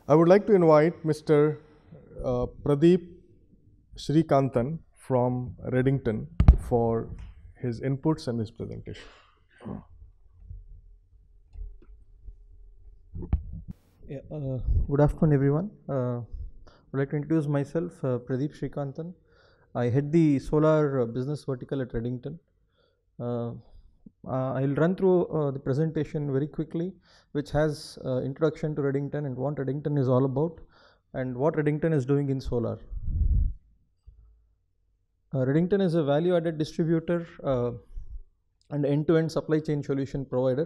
I would like to invite Mr. Pradeep Srikannthan from Redington for his inputs and his presentation. Good afternoon, everyone. I would like to introduce myself, Pradeep Srikantthan. I head the solar business vertical at Redington. I'll run through the presentation very quickly, which has introduction to Redington and what Redington is all about and what Redington is doing in solar. Redington is a value-added distributor and end-to-end supply chain solution provider.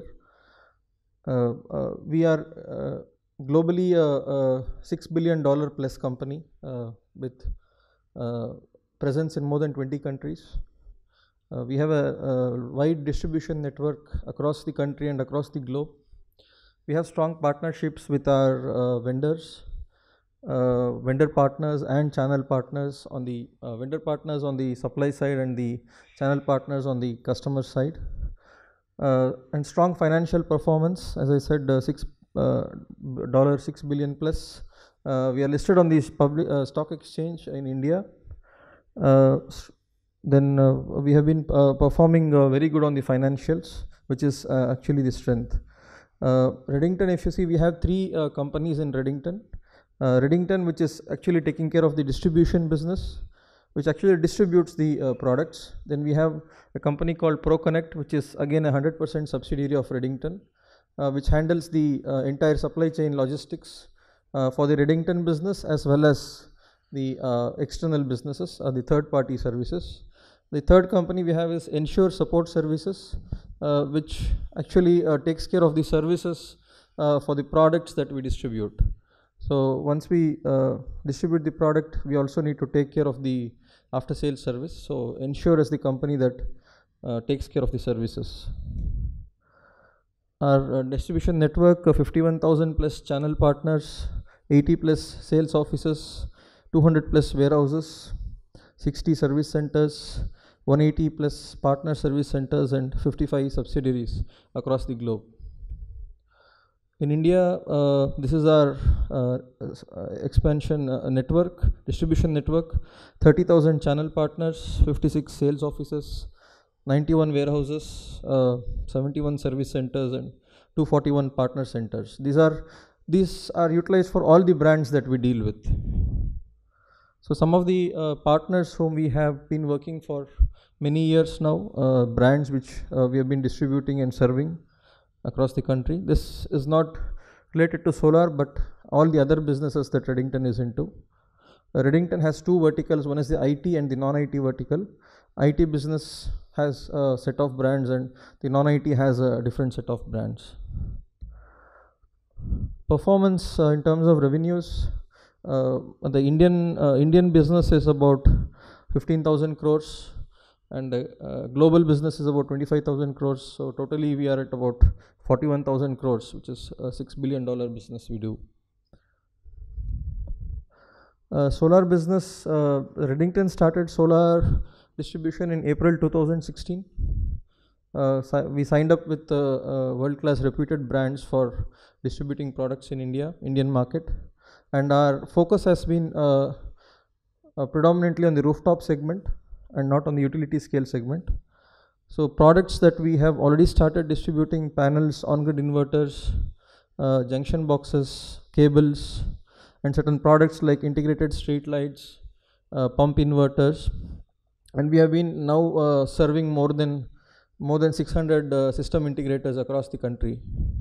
We are globally a $6 billion plus company with presence in more than 20 countries. We have a wide distribution network across the country and across the globe. We have strong partnerships with our vendors, vendor partners and channel partners on the vendor partners on the supply side and the channel partners on the customer side. And strong financial performance, as I said, $6 billion plus. We are listed on the public stock exchange in India. Then we have been performing very good on the financials, which is actually the strength. Redington, if you see, we have three companies in Redington. Redington, which is actually taking care of the distribution business, which actually distributes the products. Then we have a company called ProConnect, which is again a 100% subsidiary of Redington, which handles the entire supply chain logistics for the Redington business as well as the external businesses or the third party services. The third company we have is Ensure Support Services, which actually takes care of the services for the products that we distribute. So once we distribute the product, we also need to take care of the after sales service. So Ensure is the company that takes care of the services. Our distribution network of 51,000 plus channel partners, 80 plus sales offices, 200 plus warehouses, 60 service centers, 180 plus partner service centers and 55 subsidiaries across the globe. In India, this is our expansion network, distribution network, 30,000 channel partners, 56 sales offices, 91 warehouses, 71 service centers and 241 partner centers. These are utilized for all the brands that we deal with. So some of the partners whom we have been working for many years now, brands which we have been distributing and serving across the country. This is not related to solar, but all the other businesses that Redington is into. Redington has two verticals. One is the IT and the non-IT vertical. IT business has a set of brands and the non-IT has a different set of brands. Performance in terms of revenues, the Indian business is about 15,000 crores and global business is about 25,000 crores. So totally we are at about 41,000 crores, which is a $6 billion business we do. Solar business, Redington started solar distribution in April 2016. We signed up with world-class reputed brands for distributing products in Indian market. And our focus has been predominantly on the rooftop segment and not on the utility scale segment. So products that we have already started distributing: panels, on-grid inverters, junction boxes, cables, and certain products like integrated street lights, pump inverters. And we have been now serving more than 600 system integrators across the country.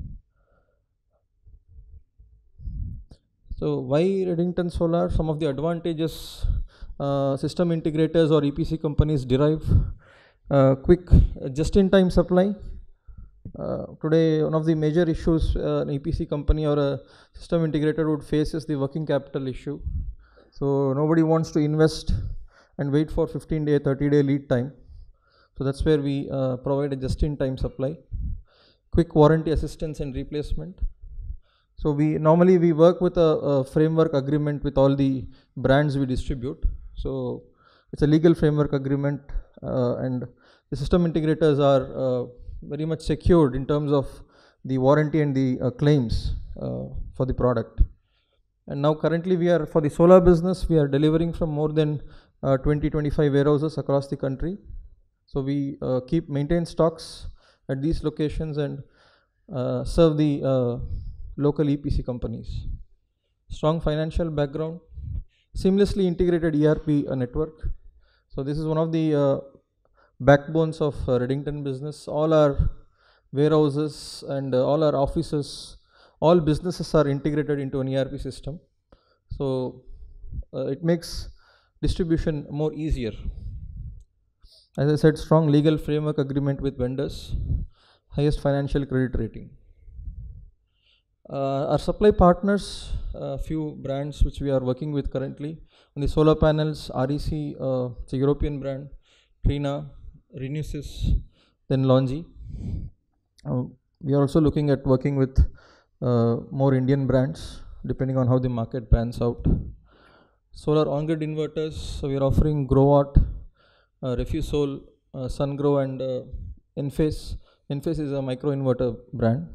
So why Redington Solar? Some of the advantages system integrators or EPC companies derive: quick just-in-time supply. Today, one of the major issues an EPC company or a system integrator would face is the working capital issue. So nobody wants to invest and wait for 15-day, 30-day lead time. So that's where we provide a just-in-time supply. Quick warranty assistance and replacement. So we normally work with a framework agreement with all the brands we distribute. So it's a legal framework agreement, and the system integrators are very much secured in terms of the warranty and the claims for the product. And now currently we are, for the solar business, we are delivering from more than 20-25 warehouses across the country. So we maintain stocks at these locations and serve the local EPC companies. Strong financial background, seamlessly integrated ERP network. So this is one of the backbones of Redington business. All our warehouses and all our offices, all businesses are integrated into an ERP system. So it makes distribution more easier. As I said, strong legal framework agreement with vendors, highest financial credit rating. Our supply partners, a few brands which we are working with currently. On the solar panels, REC, it's a European brand, Trina, Renewsys, then Longi. We are also looking at working with more Indian brands, depending on how the market pans out. Solar on-grid inverters, so we are offering Growatt, Refusol, SunGrow and Enphase. Enphase is a micro-inverter brand.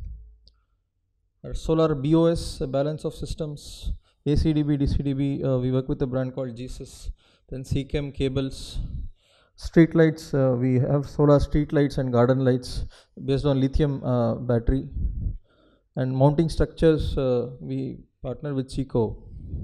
Our solar BOS, balance of systems, ACDB, DCDB, we work with a brand called Jesus. Then CChem cables. Street lights, we have solar street lights and garden lights based on lithium battery. And mounting structures, we partner with Chico.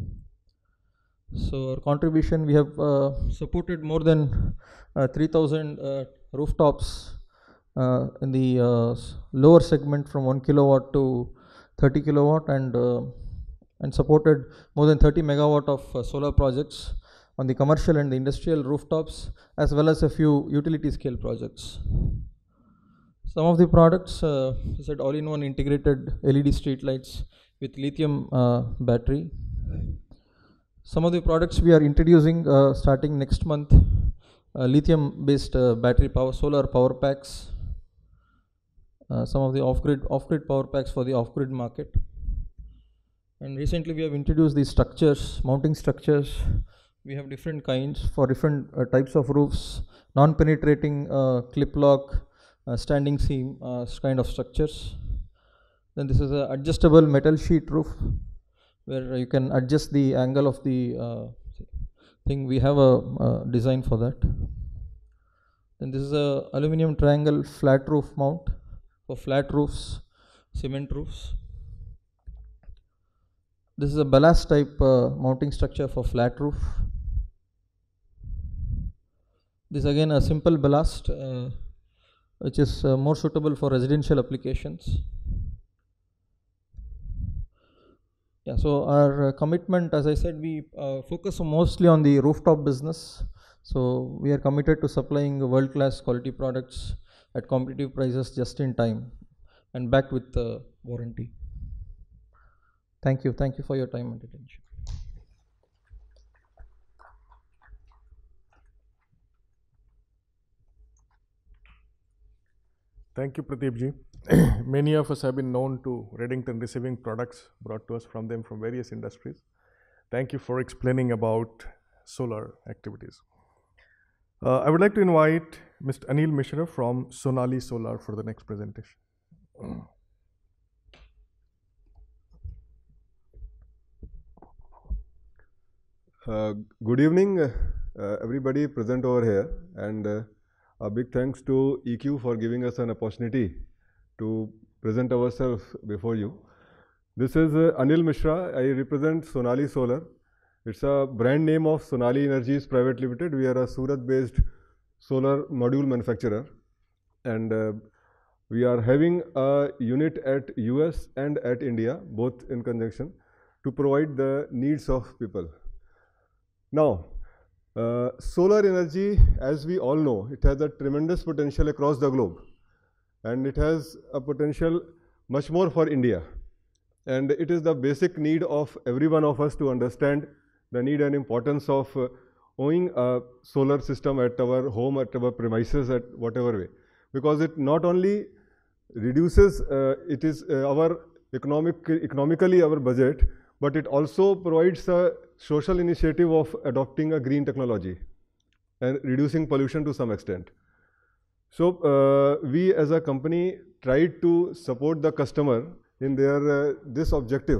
So our contribution, we have supported more than 3,000 rooftops in the lower segment from 1 kilowatt to 30 kilowatt and supported more than 30 megawatt of solar projects on the commercial and the industrial rooftops, as well as a few utility scale projects. Some of the products, said all-in-one integrated LED street lights with lithium battery. Some of the products we are introducing starting next month, lithium-based battery power, solar power packs. Some of the off-grid power packs for the off-grid market. And recently we have introduced these structures, mounting structures. We have different kinds for different types of roofs, non-penetrating clip lock, standing seam kind of structures. Then this is an adjustable metal sheet roof where you can adjust the angle of the thing. We have a design for that. Then this is a aluminum triangle flat roof mount for flat roofs, cement roofs. This is a ballast type mounting structure for flat roof. This is again a simple ballast which is more suitable for residential applications. Yeah, so our commitment, as I said, we focus mostly on the rooftop business. So we are committed to supplying world-class quality products at competitive prices just in time and backed with warranty. Thank you for your time and attention. Thank you, Pradeep ji. Many of us have been known to Redington receiving products brought to us from them from various industries. Thank you for explaining about solar activities. I would like to invite Mr. Anil Misra from Sonali Solar for the next presentation. Good evening, everybody present over here, and a big thanks to EQ for giving us an opportunity to present ourselves before you. This is Anil Misra. I represent Sonali Solar. It's a brand name of Sonali Energies Private Limited. We are a Surat-based solar module manufacturer, and we are having a unit at US and at India, both in conjunction, to provide the needs of people. Now, solar energy, as we all know, it has a tremendous potential across the globe, and it has a potential much more for India. And it is the basic need of every one of us to understand the need and importance of owning a solar system at our home, at our premises, at whatever way. Because it not only reduces, it is our economically our budget, but it also provides a social initiative of adopting a green technology and reducing pollution to some extent. So we as a company tried to support the customer in their this objective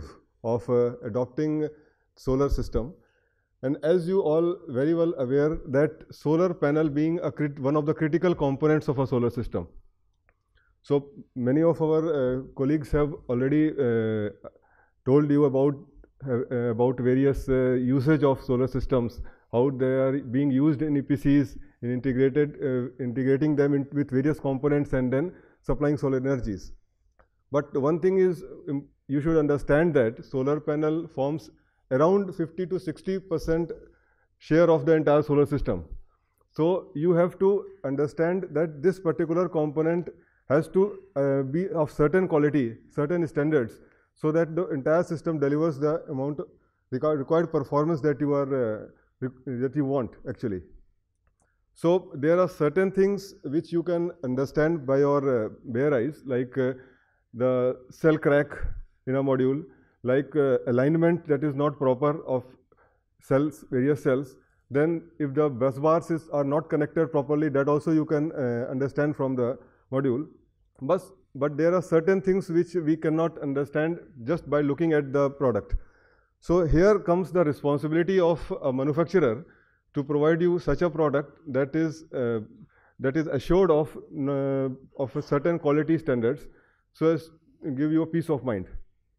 of adopting solar system. And as you all very well aware that solar panel being one of the critical components of a solar system. So many of our colleagues have already told you about various usage of solar systems, how they are being used in EPCs, in integrating them with various components and then supplying solar energies. But one thing is, you should understand that solar panel forms around 50 to 60% share of the entire solar system. So you have to understand that this particular component has to be of certain quality, certain standards, so that the entire system delivers the amount of required performance that you are that you want actually. So there are certain things which you can understand by your bare eyes, like the cell crack in a module, like alignment that is not proper of cells, various cells. Then if the bus bars are not connected properly, that also you can understand from the module. But there are certain things which we cannot understand just by looking at the product. So here comes the responsibility of a manufacturer to provide you such a product that is assured of a certain quality standards, so as to give you a peace of mind.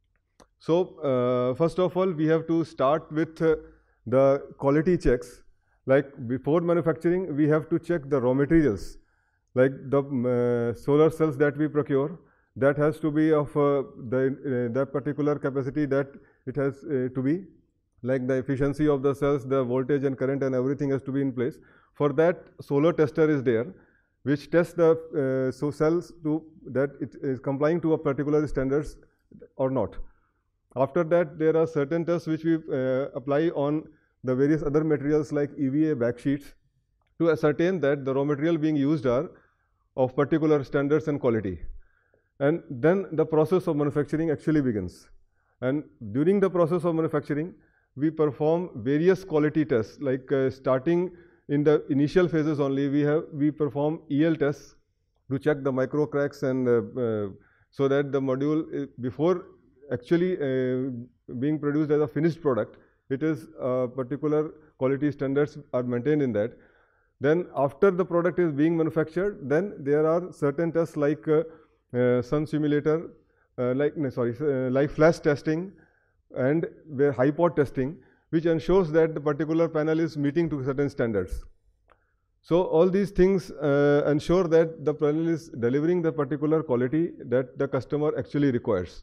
So first of all, we have to start with the quality checks. Like before manufacturing, we have to check the raw materials, like the solar cells that we procure. That has to be of that particular capacity that it has to be. Like the efficiency of the cells, the voltage and current and everything has to be in place. For that, solar tester is there, which tests the cells to that it is complying to a particular standards or not. After that, there are certain tests which we apply on the various other materials like EVA backsheets to ascertain that the raw material being used are of particular standards and quality. And then the process of manufacturing actually begins. And during the process of manufacturing, we perform various quality tests, like starting in the initial phases only, we perform EL tests to check the micro cracks and so that the module before actually being produced as a finished product, it is particular quality standards are maintained in that. Then after the product is being manufactured, then there are certain tests like sun simulator, like flash testing and high pot testing, which ensures that the particular panel is meeting to certain standards. So all these things ensure that the panel is delivering the particular quality that the customer actually requires.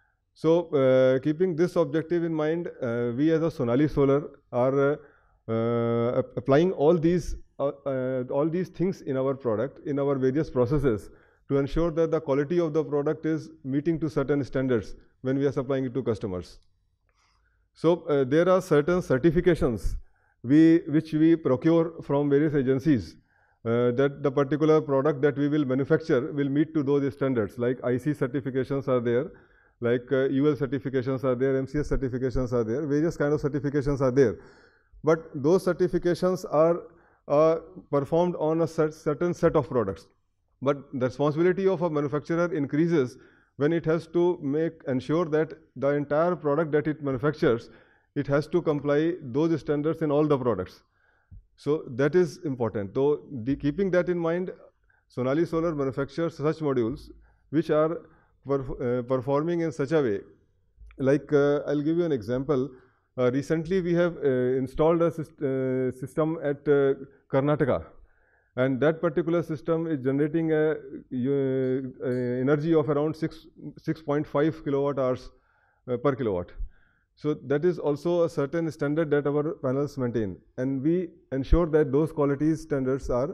So keeping this objective in mind, we as a Sonali Solar are applying all these things in our product, in our various processes, to ensure that the quality of the product is meeting to certain standards when we are supplying it to customers. So there are certain certifications which we procure from various agencies that the particular product that we will manufacture will meet to those standards, like IC certifications are there, like UL certifications are there, MCS certifications are there, various kind of certifications are there. But those certifications are performed on a certain set of products. But the responsibility of a manufacturer increases when it has to ensure that the entire product that it manufactures, it has to comply those standards in all the products. So that is important. So keeping that in mind, Sonali Solar manufactures such modules which are performing in such a way. Like I'll give you an example. Recently we have installed a system at Karnataka, and that particular system is generating a energy of around 6.5 kilowatt hours per kilowatt. So that is also a certain standard that our panels maintain, and we ensure that those quality standards are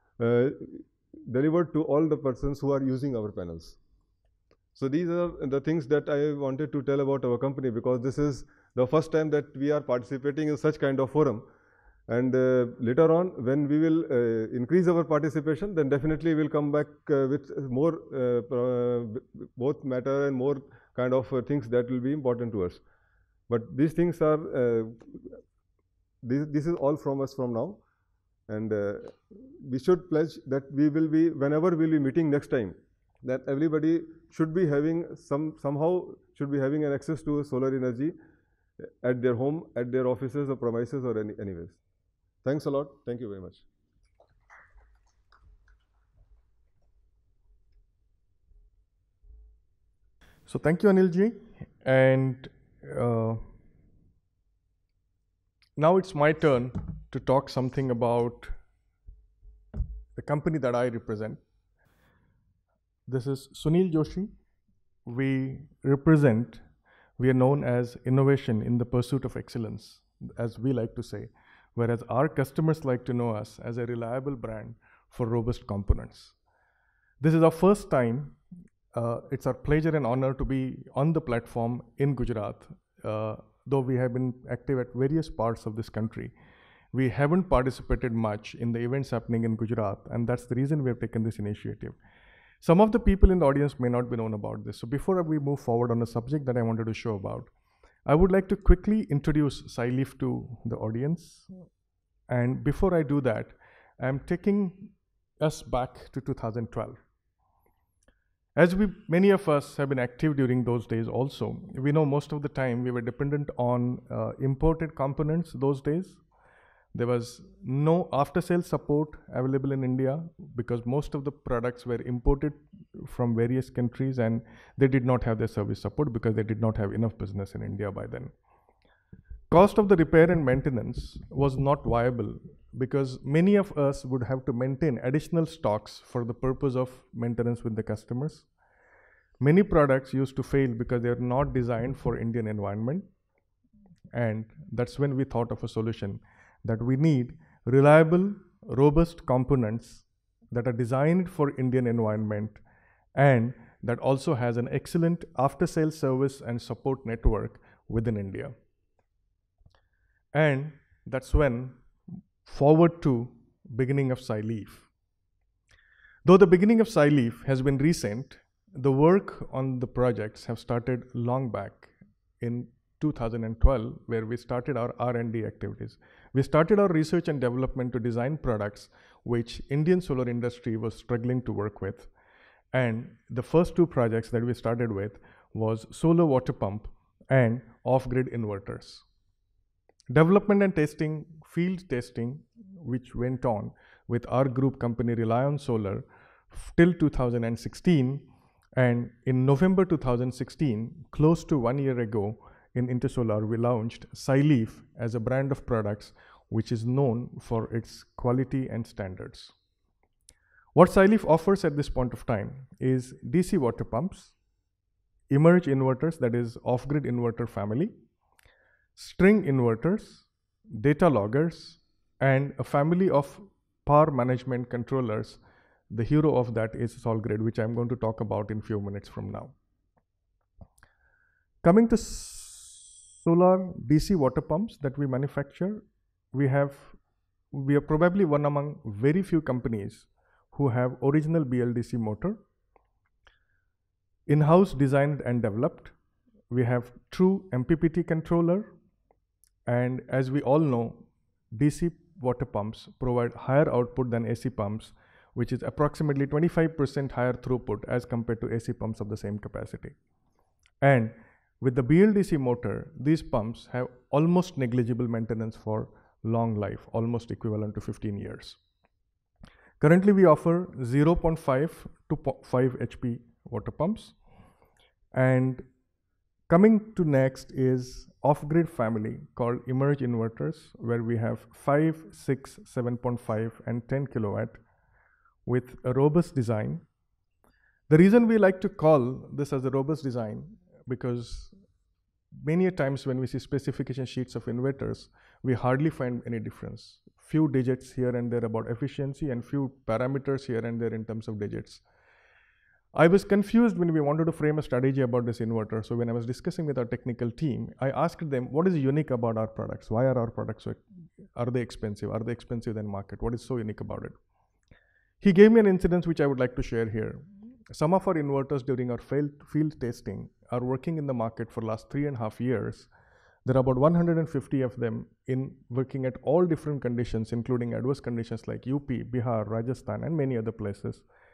delivered to all the persons who are using our panels. So these are the things that I wanted to tell about our company, because this is the first time that we are participating in such kind of forum. And later on, when we will increase our participation, then definitely we'll come back with more both matter and more kind of things that will be important to us. But these things are, this is all from us from now. And we should pledge that we will be, whenever we'll be meeting next time, that everybody should be having somehow should be having an access to solar energy at their home, at their offices or premises or anyways. Thanks a lot. Thank you very much. So thank you, Anil ji. And now it's my turn to talk something about the company that I represent. This is Sunil Joshi. We are known as innovation in the pursuit of excellence, as we like to say, whereas our customers like to know us as a reliable brand for robust components. This is our first time. It's our pleasure and honor to be on the platform in Gujarat. Though we have been active at various parts of this country, we haven't participated much in the events happening in Gujarat, and that's the reason we have taken this initiative. Some of the people in the audience may not be known about this. So before we move forward on the subject that I wanted to show about, I would like to quickly introduce SciLeaf to the audience. And before I do that, I'm taking us back to 2012. As many of us have been active during those days also, we know most of the time we were dependent on imported components those days. There was no after-sales support available in India because most of the products were imported from various countries and they did not have their service support because they did not have enough business in India by then. Cost of the repair and maintenance was not viable because many of us would have to maintain additional stocks for the purpose of maintenance with the customers. Many products used to fail because they are not designed for Indian environment. And that's when we thought of a solution that we need reliable, robust components that are designed for Indian environment and that also has an excellent after-sales service and support network within India. And that's when forward to beginning of SciLeaf. Though the beginning of SciLeaf has been recent, the work on the projects have started long back in 2012, where we started our R&D activities. We started our research and development to design products which Indian solar industry was struggling to work with. And the first two projects that we started with was solar water pump and off-grid inverters. Development and testing, field testing, which went on with our group company Relyon Solar till 2016. And in November 2016, close to 1 year ago, in Intersolar, we launched SciLeaf as a brand of products which is known for its quality and standards. What SciLeaf offers at this point of time is DC water pumps, emerge inverters, that is off-grid inverter family, string inverters, data loggers, and a family of power management controllers. The hero of that is SolGrid, which I'm going to talk about in a few minutes from now. Coming to solar DC water pumps that we manufacture, we are probably one among very few companies who have original BLDC motor, in-house designed and developed. We have true MPPT controller, and as we all know, DC water pumps provide higher output than AC pumps, which is approximately 25% higher throughput as compared to AC pumps of the same capacity. And with the BLDC motor, these pumps have almost negligible maintenance for long life, almost equivalent to 15 years. Currently, we offer 0.5 to 5 HP water pumps. And coming to next is off-grid family called emerge inverters, where we have 5, 6, 7.5 and 10 kilowatt with a robust design. The reason we like to call this as a robust design, because many a times when we see specification sheets of inverters, we hardly find any difference. Few digits here and there about efficiency and few parameters here and there in terms of digits. I was confused when we wanted to frame a strategy about this inverter. So when I was discussing with our technical team, I asked them, what is unique about our products? Why are our products are they expensive? Are they expensive than market? What is so unique about it? He gave me an incident which I would like to share here. Some of our inverters during our field testing are working in the market for last 3.5 years. There are about 150 of them working at all different conditions, including adverse conditions like UP, Bihar, Rajasthan, and many other places.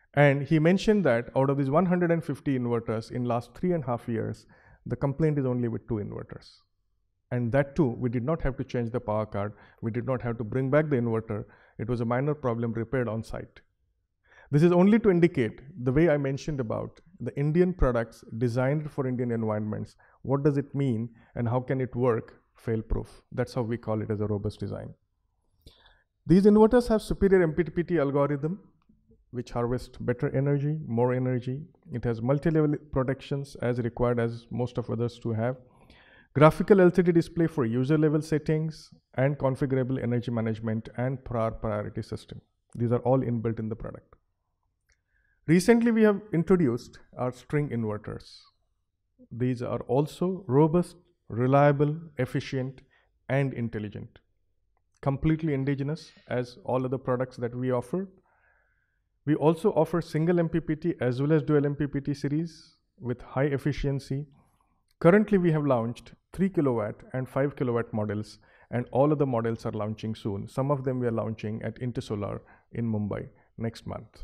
And he mentioned that out of these 150 inverters in last 3.5 years, the complaint is only with 2 inverters. And that too, we did not have to change the power card. We did not have to bring back the inverter. It was a minor problem repaired on site. This is only to indicate the way I mentioned about the Indian products designed for Indian environments. What does it mean and how can it work fail-proof? That's how we call it as a robust design. These inverters have superior MPPT algorithm, which harvest better energy, more energy. It has multi-level protections as required as most of others to have. Graphical LCD display for user level settings and configurable energy management and priority system. These are all inbuilt in the product. Recently, we have introduced our string inverters. These are also robust, reliable, efficient, and intelligent. Completely indigenous as all other products that we offer. We also offer single MPPT as well as dual MPPT series with high efficiency. Currently, we have launched 3 kilowatt and 5 kilowatt models, and all of the models are launching soon. Some of them we are launching at EzySolar in Mumbai next month.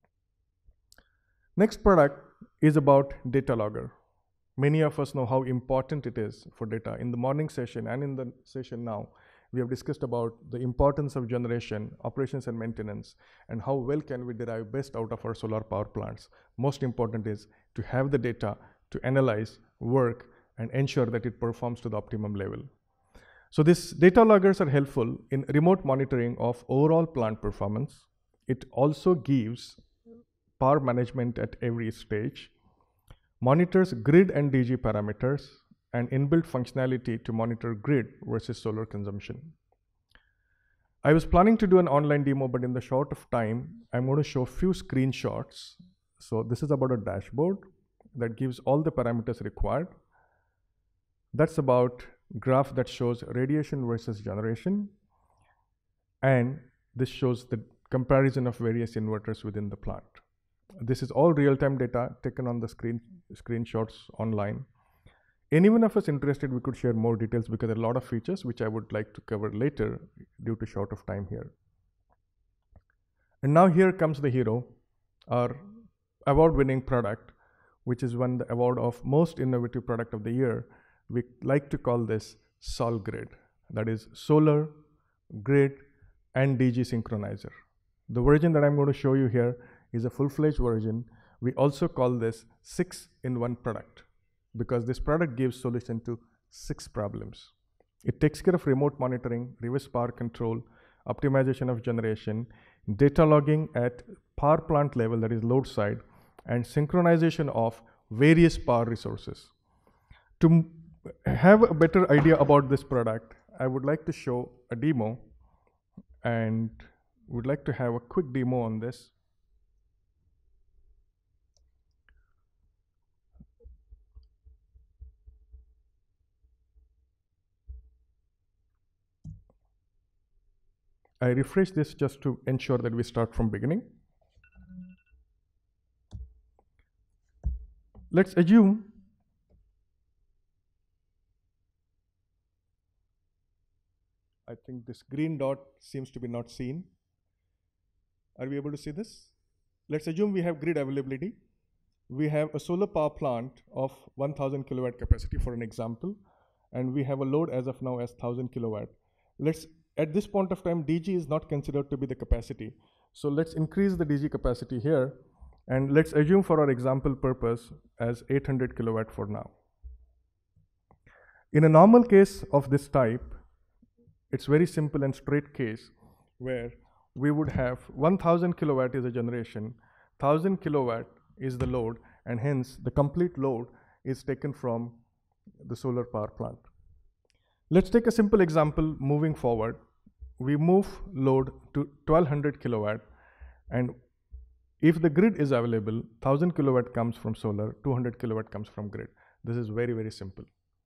Next product is about data logger. Many of us know how important it is for data. In the morning session and in the session now, we have discussed about the importance of generation, operations and maintenance, and how well can we derive best out of our solar power plants. Most important is to have the data to analyze, work, and ensure that it performs to the optimum level. So these data loggers are helpful in remote monitoring of overall plant performance. It also gives power management at every stage, monitors grid and DG parameters, and inbuilt functionality to monitor grid versus solar consumption. I was planning to do an online demo, but in the short of time, I'm going to show a few screenshots. So this is about a dashboard that gives all the parameters required. That's about graph that shows radiation versus generation. And this shows the comparison of various inverters within the plant. This is all real-time data taken on the screenshots online. Anyone of us interested, we could share more details because there are a lot of features which I would like to cover later due to short of time here. And now here comes the hero, our award-winning product, which is won the award of most innovative product of the year. We like to call this SolGrid. That is solar, grid, and DG synchronizer. The version that I'm going to show you here is a full-fledged version. We also call this 6-in-1 product because this product gives solution to 6 problems. It takes care of remote monitoring, reverse power control, optimization of generation, data logging at power plant level, that is load side, and synchronization of various power resources. To have a better idea about this product, I would like to show a demo and would like to have a quick demo on this. I refresh this just to ensure that we start from beginning. Let's assume I think this green dot seems to be not seen. Are we able to see this? Let's assume we have grid availability. We have a solar power plant of 1000 kilowatt capacity for an example, and we have a load as of now as 1000 kilowatt. At this point of time, DG is not considered to be the capacity. So let's increase the DG capacity here, and let's assume for our example purpose as 800 kilowatt for now. In a normal case of this type, it's very simple and straight case where we would have 1000 kilowatt is a generation, 1000 kilowatt is the load, and hence the complete load is taken from the solar power plant. Let's take a simple example moving forward. We move load to 1200 kilowatt, and if the grid is available, 1000 kilowatt comes from solar, 200 kilowatt comes from grid. This is very, very simple.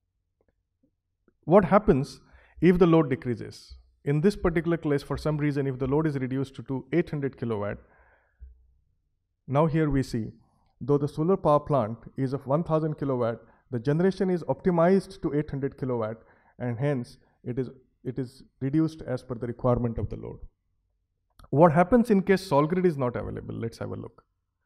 What happens if the load decreases? In this particular case, for some reason, if the load is reduced to 800 kilowatt, now here we see, though the solar power plant is of 1000 kilowatt, the generation is optimized to 800 kilowatt, and hence it is reduced as per the requirement of the load. What happens in case SolGrid is not available? Let's have a look.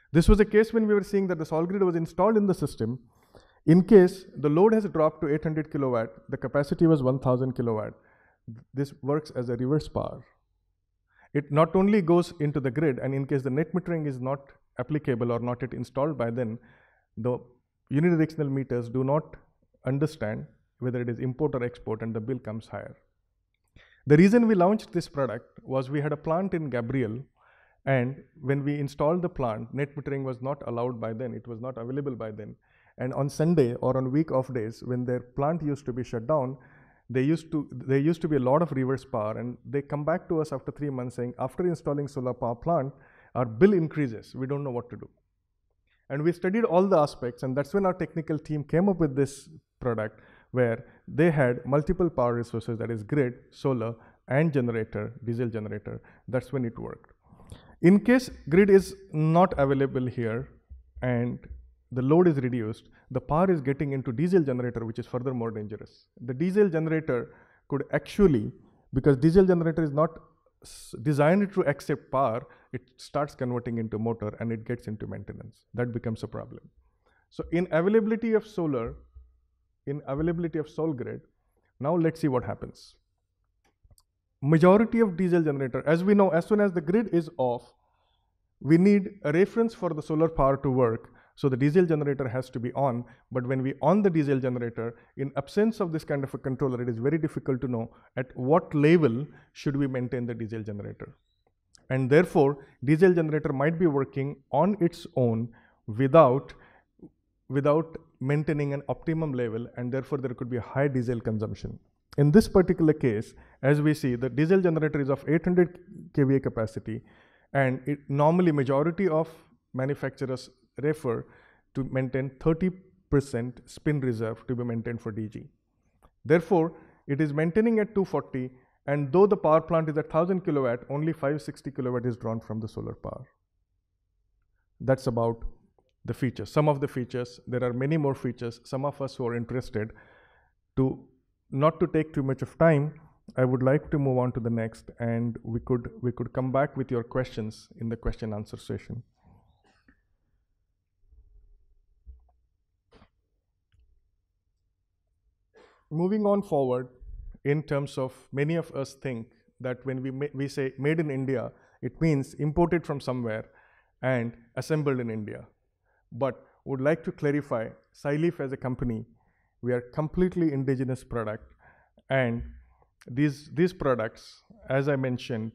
This was a case when we were seeing that the Sol grid was installed in the system. In case the load has dropped to 800 kilowatt, the capacity was 1000 kilowatt. This works as a reverse power. It not only goes into the grid, and in case the net metering is not applicable or not yet installed by then, the unidirectional meters do not understand whether it is import or export, and the bill comes higher. The reason we launched this product was we had a plant in Gabriel, and when we installed the plant, net metering was not allowed by then, it was not available by then. And on Sunday or on week off days, when their plant used to be shut down, there used to be a lot of reverse power, and they come back to us after 3 months saying, after installing solar power plant, our bill increases, we don't know what to do. And we studied all the aspects, and that's when our technical team came up with this product, where they had multiple power resources, that is grid, solar, and generator, diesel generator. That's when it worked. In case grid is not available here and the load is reduced, the power is getting into diesel generator, which is further more dangerous. The diesel generator could actually, because diesel generator is not designed to accept power, it starts converting into motor and it gets into maintenance. That becomes a problem. So in availability of solar, in availability of Sol grid, now let's see what happens. Majority of diesel generator, as we know, as soon as the grid is off, we need a reference for the solar power to work. So the diesel generator has to be on, but when we on the diesel generator, in absence of this kind of a controller, it is very difficult to know at what level should we maintain the diesel generator. And therefore, diesel generator might be working on its own without maintaining an optimum level, and therefore there could be a high diesel consumption. In this particular case, as we see, the diesel generator is of 800 kVA capacity, and normally majority of manufacturers refer to maintain 30% spin reserve to be maintained for DG. Therefore, it is maintaining at 240, and though the power plant is at 1000 kilowatt, only 560 kilowatt is drawn from the solar power. That's about the features, some of the features. There are many more features. Some of us who are interested, not to take too much of time, I would like to move on to the next, and we could come back with your questions in the question answer session. Moving on forward, in terms of, many of us think that when we say made in India, it means imported from somewhere and assembled in India. But would like to clarify, Scileaf as a company, we are completely indigenous product, and these products, as I mentioned,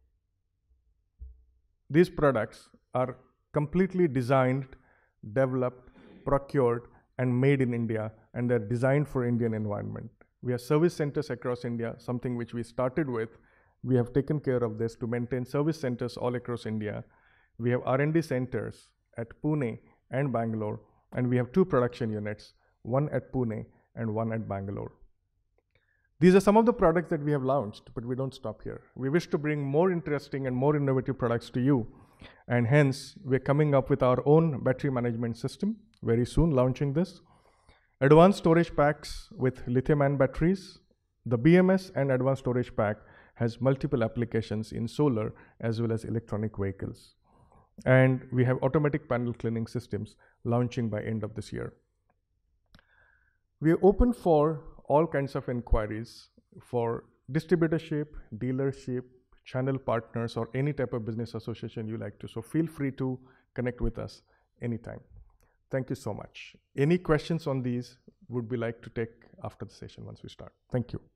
these products are completely designed, developed, procured, and made in India, and they're designed for Indian environment. We have service centers across India, something which we started with. We have taken care of this to maintain service centers all across India. We have R&D centers at Pune and Bangalore, and we have 2 production units, one at Pune and one at Bangalore. These are some of the products that we have launched, but we don't stop here. We wish to bring more interesting and more innovative products to you, and hence we're coming up with our own battery management system, very soon launching this. Advanced storage packs with lithium-ion batteries. The BMS and advanced storage pack has multiple applications in solar as well as electronic vehicles. And we have automatic panel cleaning systems launching by end of this year. We are open for all kinds of inquiries for distributorship, dealership, channel partners, or any type of business association you like to. So feel free to connect with us anytime. Thank you so much. Any questions on these would we like to take after the session once we start. Thank you.